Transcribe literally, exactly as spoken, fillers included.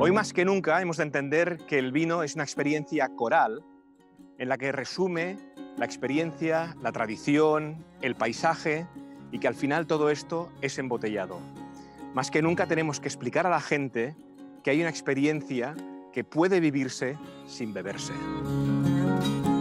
Hoy más que nunca hemos de entender que el vino es una experiencia coral en la que resume la experiencia, la tradición, el paisaje y que al final todo esto es embotellado. Más que nunca tenemos que explicar a la gente que hay una experiencia que puede vivirse sin beberse.